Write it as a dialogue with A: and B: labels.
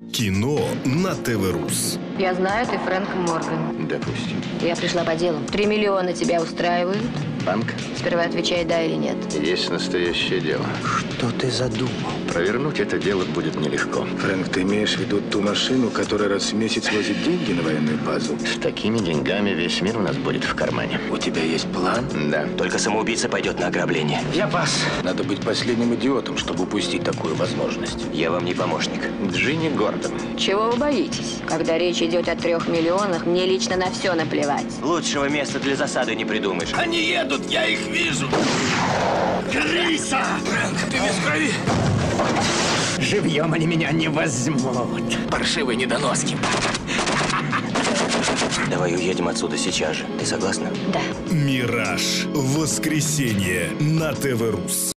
A: Кино на ТВ-Рус.
B: Я знаю, ты Фрэнк Морган.
C: Допустим.
B: Я пришла по делу. 3 миллиона тебя устраивают?
C: Банк?
B: Сперва отвечай, да или нет.
C: Есть настоящее дело.
D: Что ты задумал?
C: Провернуть это дело будет нелегко.
E: Фрэнк, ты имеешь в виду ту машину, которая раз в месяц возит деньги на военную базу?
C: С такими деньгами весь мир у нас будет в кармане.
E: У тебя есть план?
C: Да.
D: Только самоубийца пойдет на ограбление.
E: Я пас. Надо быть последним идиотом, чтобы упустить такую возможность.
D: Я вам не помощник.
C: Джинни Гордон.
B: Чего вы боитесь? Когда речь идет о 3 миллионах, мне лично на все наплевать.
D: Лучшего места для засады не придумаешь.
F: Они едут, я их вижу! Крыса!
E: Фрэнк, ты без крови?
F: Живьем они меня не возьмут.
E: Паршивые недоноски.
D: Давай уедем отсюда сейчас же. Ты согласна?
B: Да.
A: «Мираж». Воскресенье на ТВ-Рус.